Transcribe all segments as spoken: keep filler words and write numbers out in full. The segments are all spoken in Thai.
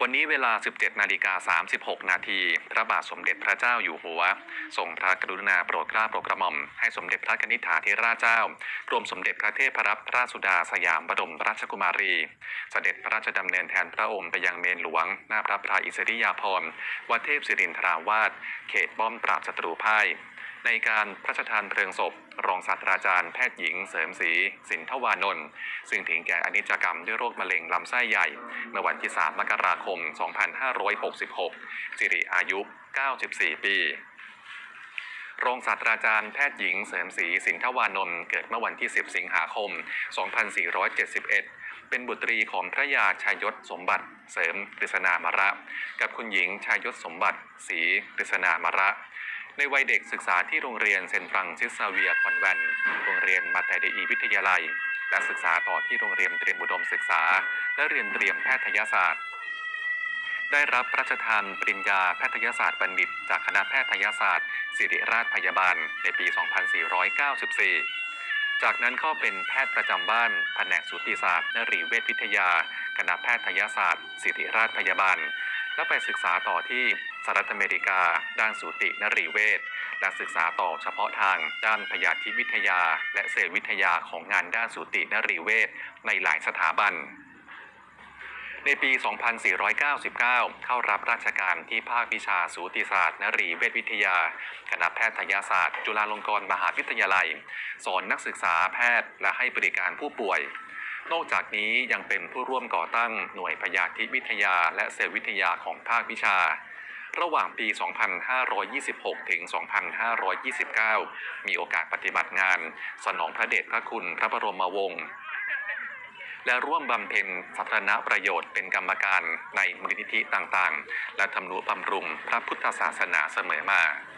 วันนี้เวลา สิบเจ็ดนาฬิกาสามสิบหกนาทีพระบาทสมเด็จพระเจ้าอยู่หัวทรงพระกรุณาโปรดเกล้าโปรดกระหม่อมให้สมเด็จพระนิธิถาธิราชเจ้ากรมสมเด็จพระเทพรัตนราชสุดาสยามบรมราชกุมารีเสด็จพระราชดำเนินแทนพระองค์ไปยังเมรุหลวงหน้าพระพราอิสริยาภรณ์วัดเทพศิรินทราวาสเขตป้อมปราบศัตรูพ่ายในการพระราชทานเพลิงศพรองศาสตราจารย์แพทย์หญิงเสริมศรีสินทวานนท์ซึ่งถึงแก่อนิจกรรมด้วยโรคมะเร็งลำไส้ใหญ่เมื่อวันที่สามมกราคมสองพันห้าร้อยหกสิบหกสิริอายุเก้าสิบสี่ปีรองศาสตราจารย์แพทย์หญิงเสริมศรีสินทวานนท์เกิดเมื่อวันที่สิบสิงหาคมสองพันสี่ร้อยเจ็ดสิบเอ็ดเป็นบุตรีของพระยาชายศสมบัติเสริมกฤษณามระกับคุณหญิงชายศสมบัติศรีกฤษณามระในวัยเด็กศึกษาที่โรงเรียนเซนต์ฟรังซิสซาเวียร์คอนแวนต์โรงเรียนมาแต่เดอีวิทยาลัยและศึกษาต่อที่โรงเรียนเตรียมอุดมศึกษาและเรียนเตรียมแพทยศาสตร์ได้รับพระราชทานปริญญาแพทยศาสตร์บัณฑิตจากคณะแพทยศาสตร์ศิริราชพยาบาลในปี สองพันสี่ร้อยเก้าสิบสี่ จากนั้นก็เป็นแพทย์ประจำบ้านแผนกสูติศาสตร์นรีเวชวิทยาคณะแพทยศาสตร์ศิริราชพยาบาลและไปศึกษาต่อที่สหรัฐอเมริกาด้านสูตินรีเวชและศึกษาต่อเฉพาะทางด้านพยาธิวิทยาและเซลล์วิทยาของงานด้านสูตินรีเวชในหลายสถาบันในปี สองพันสี่ร้อยเก้าสิบเก้า เข้ารับราชการที่ภาควิชาสูติศาสตร์นรีเวชวิทยาคณะแพทยศาสตร์จุฬาลงกรณ์มหาวิทยาลัยสอนนักศึกษาแพทย์และให้บริการผู้ป่วยนอกจากนี้ยังเป็นผู้ร่วมก่อตั้งหน่วยพยาธิวิทยาและเซลล์วิทยาของภาควิชาระหว่างปี สองพันห้าร้อยยี่สิบหก ถึง สองพันห้าร้อยยี่สิบเก้า มีโอกาสปฏิบัติงานสนองพระเดชพระคุณพระบรมวงศ์และร่วมบำเพ็ญสาธารณประโยชน์เป็นกรรมการในมูลนิธิต่างๆและทำนุบำรุงพระพุทธศาสนาเสมอมา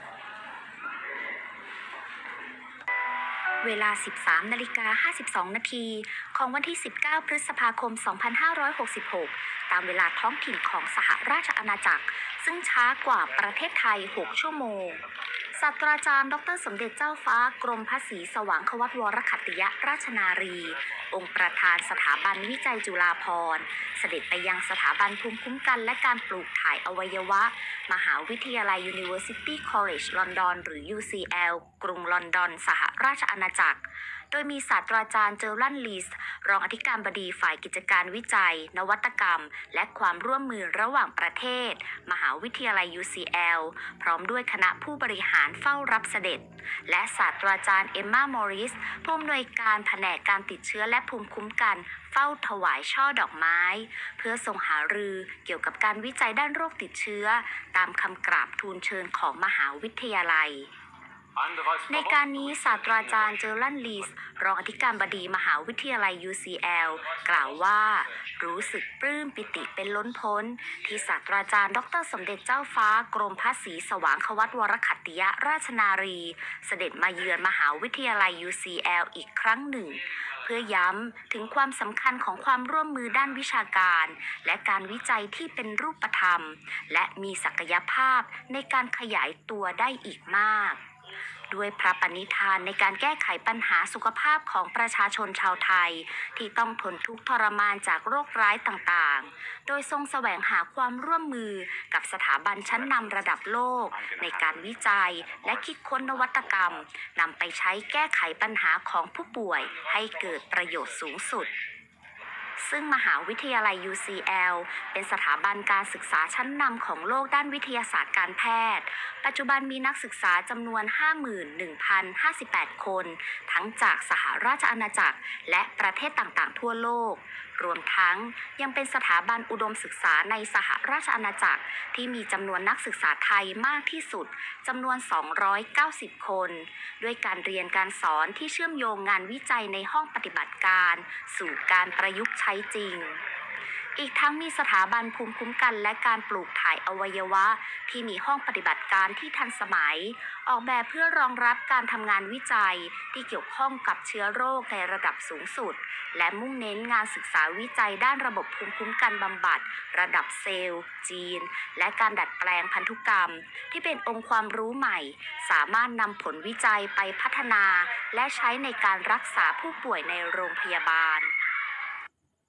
เวลา สิบสามนาฬิกาห้าสิบสองนาทีของวันที่ สิบเก้า พฤษภาคม สองพันห้าร้อยหกสิบหก ตามเวลาท้องถิ่นของสหราชอาณาจักรซึ่งช้ากว่าประเทศไทย หก ชั่วโมงศาสตราจารย์ดรสมเด็จเจ้าฟ้ากรมพระศรีสว่างควัตวรขัตติยราชนารี องค์ประธานสถาบันวิจัยจุฬาภรณ์เสด็จไปยังสถาบันภูมิคุ้มกันและการปลูกถ่ายอวัยวะมหาวิทยาลัย University College London หรือ ยู ซี แอล กรุงลอนดอนสหราชอาณาจักรโดยมีศาสตราจารย์เจอรันลีสรองอธิการบดีฝ่ายกิจการวิจัยนวัตกรรมและความร่วมมือระหว่างประเทศมหาวิทยาลัย ยู ซี แอล พร้อมด้วยคณะผู้บริหารเฝ้ารับเสด็จและศาสตราจารย์เอมม่ามอริสผู้อำนวยการแผนกการติดเชื้อและภูมิคุ้มกันเฝ้าถวายช่อดอกไม้เพื่อทรงหารือเกี่ยวกับการวิจัยด้านโรคติดเชื้อตามคำกราบทูลเชิญของมหาวิทยาลัยในการนี้ศาสตราจารย์เจอรันลีสรองอธิการบดีมหาวิทยาลัย ยู ซี แอล กล่าวว่ารู้สึกปลื้มปิติเป็นล้นพ้นที่ศาสตราจารย์ดรสมเด็จเจ้าฟ้ากรมพระศรีสว่างควัตวรขัตติยราชนารีเสด็จมาเยือนมหาวิทยาลัย ยู ซี แอล อีกครั้งหนึ่งเพื่อย้ำถึงความสำคัญของความร่วมมือด้านวิชาการและการวิจัยที่เป็นรูปธรรมและมีศักยภาพในการขยายตัวได้อีกมากด้วยพระปณิธานในการแก้ไขปัญหาสุขภาพของประชาชนชาวไทยที่ต้องทนทุกข์ทรมานจากโรคร้ายต่างๆโดยทรงแสวงหาความร่วมมือกับสถาบันชั้นนำระดับโลกในการวิจัยและคิดค้นนวัตกรรมนำไปใช้แก้ไขปัญหาของผู้ป่วยให้เกิดประโยชน์สูงสุดซึ่งมหาวิทยาลัย ยู ซี แอล เป็นสถาบันการศึกษาชั้นนำของโลกด้านวิทยาศาสตร์การแพทย์ปัจจุบันมีนักศึกษาจำนวน ห้าหมื่นหนึ่งพันห้าสิบแปด คนทั้งจากสหราชอาณาจักรและประเทศต่างๆทั่วโลกรวมทั้งยังเป็นสถาบันอุดมศึกษาในสหราชอาณาจักรที่มีจำนวนนักศึกษาไทยมากที่สุดจำนวน สองร้อยเก้าสิบ คนด้วยการเรียนการสอนที่เชื่อมโยงงานวิจัยในห้องปฏิบัติการสู่การประยุกต์ใช้จริงอีกทั้งมีสถาบันภูมิคุ้มกันและการปลูกถ่ายอวัยวะที่มีห้องปฏิบัติการที่ทันสมัยออกแบบเพื่อรองรับการทำงานวิจัยที่เกี่ยวข้องกับเชื้อโรคในระดับสูงสุดและมุ่งเน้นงานศึกษาวิจัยด้านระบบภูมิคุ้มกันบำบัดระดับเซลล์จีนและการดัดแปลงพันธุกรรมที่เป็นองค์ความรู้ใหม่สามารถนำผลวิจัยไปพัฒนาและใช้ในการรักษาผู้ป่วยในโรงพยาบาล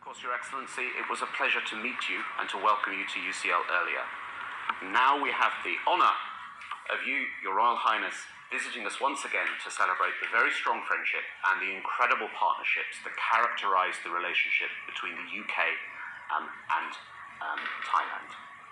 course, Your Excellency, it was a pleasure to meet you and to welcome you to U C L earlier. Now we have the honour of you, Your Royal Highness, visiting us once again to celebrate the very strong friendship and the incredible partnerships that characterise the relationship between the U K um, and um, Thailand.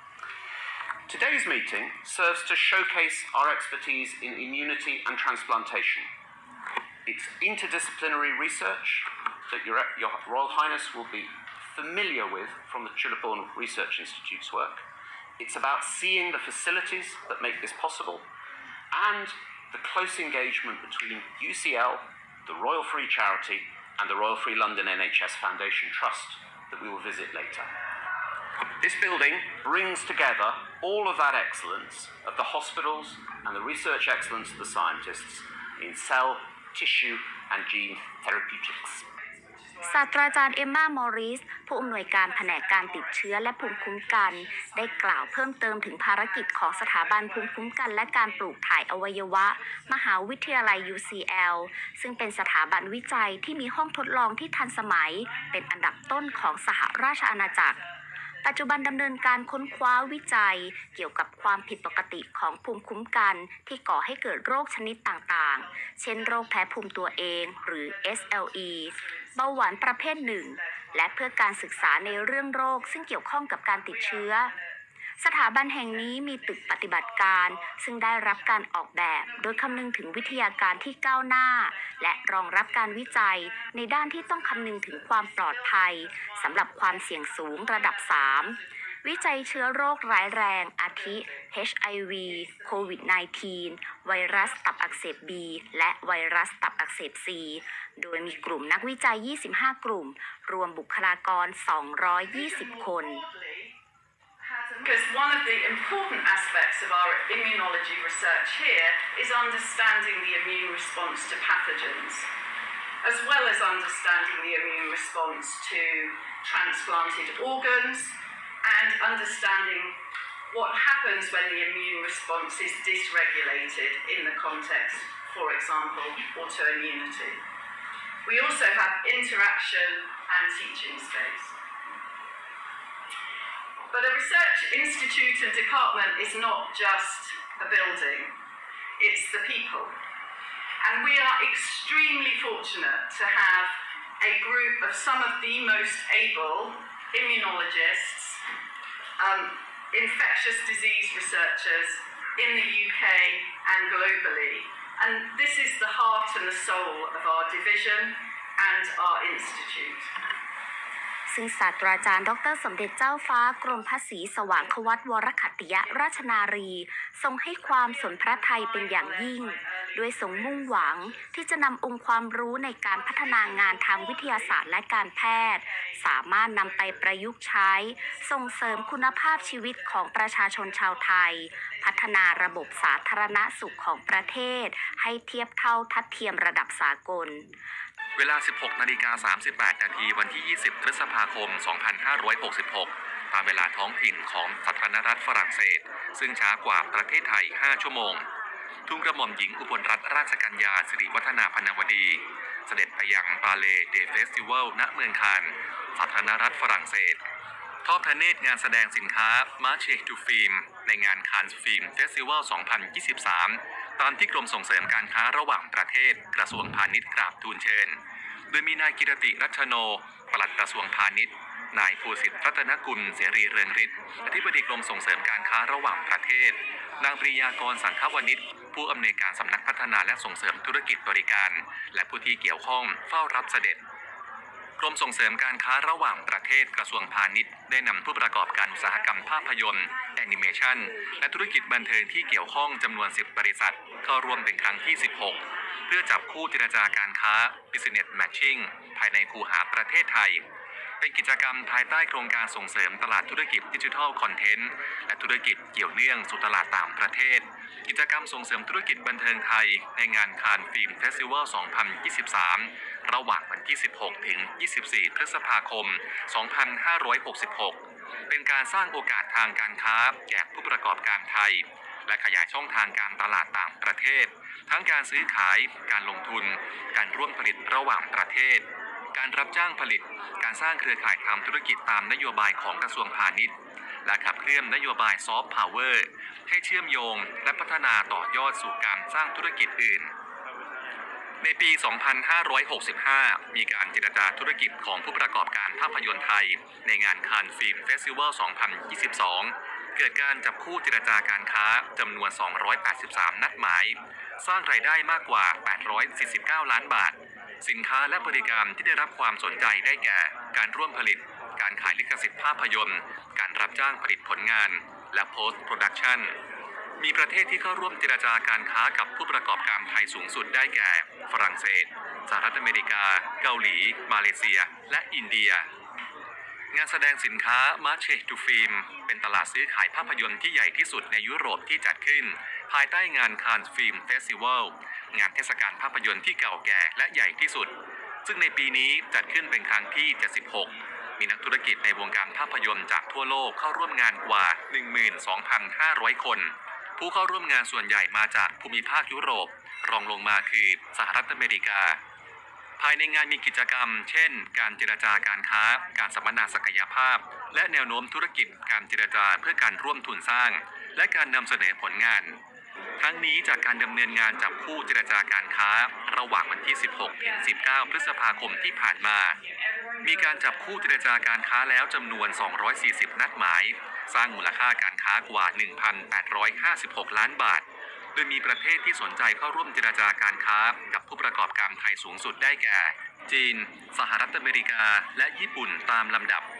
Today's meeting serves to showcase our expertise in immunity and transplantation. It's interdisciplinary research that Your, Your Royal Highness will be familiar with from the Chulabhorn Research Institute's work. It's about seeing the facilities that make this possible and the close engagement between U C L, the Royal Free Charity and the Royal Free London N H S Foundation Trust that we will visit later. This building brings together all of that excellence of the hospitals and the research excellence of the scientists in cell, tissue and gene therapeutics. ศาสตราจารย์เอมม่ามอริสผู้อำนวยการแผนกการติดเชื้อและภูมิคุ้มกันได้กล่าวเพิ่มเติมถึงภารกิจของสถาบันภูมิคุ้มกันและการปลูกถ่ายอวัยวะมหาวิทยาลัย ยู ซี แอล ซึ่งเป็นสถาบันวิจัยที่มีห้องทดลองที่ทันสมัยเป็นอันดับต้นของสหราชอาณาจักรปัจจุบันดำเนินการค้นคว้าวิจัยเกี่ยวกับความผิดปกติของภูมิคุ้มกันที่ก่อให้เกิดโรคชนิดต่างๆเช่นโรคแพ้ภูมิตัวเองหรือ เอส แอล อี เบาหวานประเภทหนึ่งและเพื่อการศึกษาในเรื่องโรคซึ่งเกี่ยวข้องกับการติดเชื้อสถาบันแห่งนี้มีตึกปฏิบัติการซึ่งได้รับการออกแบบโดยคำนึงถึงวิทยาการที่ก้าวหน้าและรองรับการวิจัยในด้านที่ต้องคำนึงถึงความปลอดภัยสำหรับความเสี่ยงสูงระดับสามวิจัยเชื้อโรคร้ายแรงอาทิ เอช ไอ วี โควิด สิบเก้า ไวรัสตับอักเสบ B และไวรัสตับอักเสบ C โดยมีกลุ่มนักวิจัย ยี่สิบห้า กลุ่มรวมบุคลากร สองร้อยยี่สิบ คน Because one of the important aspects of our immunology research here is understanding the immune response to pathogens, as well as understanding the immune response to transplanted organs and understanding what happens when the immune response is dysregulated in the context, for example, autoimmunity. We also have interaction and teaching space. But a research institute and department is not just a building, it's the people. And we are extremely fortunate to have a group of some of the most able immunologists, um, infectious disease researchers in the U K and globally. And this is the heart and the soul of our division and our institute. ซึ่งศาสตราจารย์ดรสมเด็จเจ้าฟ้ากรมพระศรีสว่างควัตวรขัตติยราชนารีทรงให้ความสนพระทัยเป็นอย่างยิ่งด้วยทรงมุ่งหวังที่จะนำองค์ความรู้ในการพัฒนางานทางวิทยาศาสตร์และการแพทย์สามารถนำไปประยุกต์ใช้ส่งเสริมคุณภาพชีวิตของประชาชนชาวไทยพัฒนาระบบสาธารณสุขของประเทศให้เทียบเท่าทัดเทียมระดับสากลเวลา สิบหกนาฬิกาสามสิบแปดนาทีวันที่ ยี่สิบ พฤษภาคม สองพันห้าร้อยหกสิบหก ตามเวลาท้องถิ่นของสาธารณรัฐฝรั่งเศสซึ่งช้ากว่าประเทศไทย ห้า ชั่วโมงทูลกระหม่อมหญิงอุบลรัตนราชกัญญาสิริวัฒนาพนวดี เสด็จไปยังปาเลเดเฟสติวัล ณ เมืองคานสาธารณรัฐฝรั่งเศสทอดพระเนตรงานแสดงสินค้ามาเชกจูฟิล์มในงานคานส์ฟิล์มเฟสติวัล สองพันยี่สิบสาม ตามที่กรมส่งเสริมการค้าระหว่างประเทศกระทรวงพาณิชย์กราบทูลเชิญโดยมีนายกิรติรัชโนปลัดกระทรวงพาณิชย์นายภูสิทธิ์รัตนกุลเสรีเรืองฤทธิ์อธิบดีกรมส่งเสริมการค้าระหว่างประเทศนางปริยากรสังฆวณิชผู้อำนวยการสำนักพัฒนาและส่งเสริมธุรกิจบริการและผู้ที่เกี่ยวข้องเฝ้ารับเสด็จกรมส่งเสริมการค้าระหว่างประเทศกระทรวงพาณิชย์ได้นำผู้ประกอบการอุตสาหกรรมภาพยนตร์แอนิเมชันและธุรกิจบันเทิงที่เกี่ยวข้องจำนวนสิบบริษัทเข้าร่วมเป็นครั้งที่สิบหกเพื่อจับคู่เจรจาการค้า Business Matching ภายในคูหาประเทศไทยเป็นกิจกรรมภายใต้โครงการส่งเสริมตลาดธุรกิจดิจิทัลคอนเทนต์และธุรกิจเกี่ยวเนื่องสู่ตลาดต่างประเทศกิจกรรมส่งเสริมธุรกิจบันเทิงไทยในงานคานส์ฟิล์มเฟสติวัล สองพันยี่สิบสาม ระหว่างวันที่ สิบหก ถึง ยี่สิบสี่ พฤษภาคม สองพันห้าร้อยหกสิบหก เป็นการสร้างโอกาสทางการค้าแก่ผู้ประกอบการไทยและขยายช่องทางการตลาดต่างประเทศทั้งการซื้อขายการลงทุนการร่วมผลิตระหว่างประเทศการรับจ้างผลิตการสร้างเครือข่ายทำธุรกิจตามนโยบายของกระทรวงพาณิชย์และขับเคลื่อนนโยบายซอฟต์พาวเวอร์ให้เชื่อมโยงและพัฒนาต่อยอดสู่การสร้างธุรกิจอื่นในปี สองพันห้าร้อยหกสิบห้า มีการเจรจาธุรกิจของผู้ประกอบการภาพยนตร์ไทยในงานคานส์ฟิล์มเฟสติวัล สองพันยี่สิบสอง เกิดการจับคู่เจรจาการค้าจำนวน สองร้อยแปดสิบสาม นัดหมาย สร้างรายได้มากกว่า แปดร้อยสี่สิบเก้า ล้านบาท สินค้าและบริการที่ได้รับความสนใจได้แก่ การร่วมผลิต การขายลิขสิทธิ์ภาพยนตร์ การรับจ้างผลิตผลงาน และ Post Production มีประเทศที่เข้าร่วมเจรจาการค้ากับผู้ประกอบการไทยสูงสุดได้แก่ ฝรั่งเศส สหรัฐอเมริกา เกาหลี มาเลเซีย และอินเดีย งานแสดงสินค้า Marche to Film เป็นตลาดซื้อขายภาพยนตร์ที่ใหญ่ที่สุดในยุโรปที่จัดขึ้นภายใต้งาน Cannes Film Festival งานเทศกาลภาพยนตร์ที่เก่าแก่และใหญ่ที่สุดซึ่งในปีนี้จัดขึ้นเป็นครั้งที่ เจ็ดสิบหก มีนักธุรกิจในวงการภาพยนตร์จากทั่วโลกเข้าร่วมงานกว่า หนึ่งหมื่นสองพันห้าร้อย คน ผู้เข้าร่วมงานส่วนใหญ่มาจากภูมิภาคยุโรปรองลงมาคือสหรัฐอเมริกาภายในงานมีกิจกรรมเช่นการเจรจาการค้าการสัมมนาศักยภาพและแนวโน้มธุรกิจการเจรจาเพื่อการร่วมทุนสร้างและการนำเสนอผลงานทั้งนี้จากการดำเนินงานจับคู่เจรจาการค้าระหว่างวันที่ สิบหกถึงสิบเก้า พฤษภาคมที่ผ่านมามีการจับคู่เจรจาการค้าแล้วจำนวน สองร้อยสี่สิบ นัดหมายสร้างมูลค่าการค้ากว่า หนึ่งพันแปดร้อยห้าสิบหก ล้านบาทโดยมีประเทศที่สนใจเข้าร่วมเจรจาการค้ากับผู้ประกอบการไทยสูงสุดได้แก่จีนสหรัฐอเมริกาและญี่ปุ่นตามลำดับ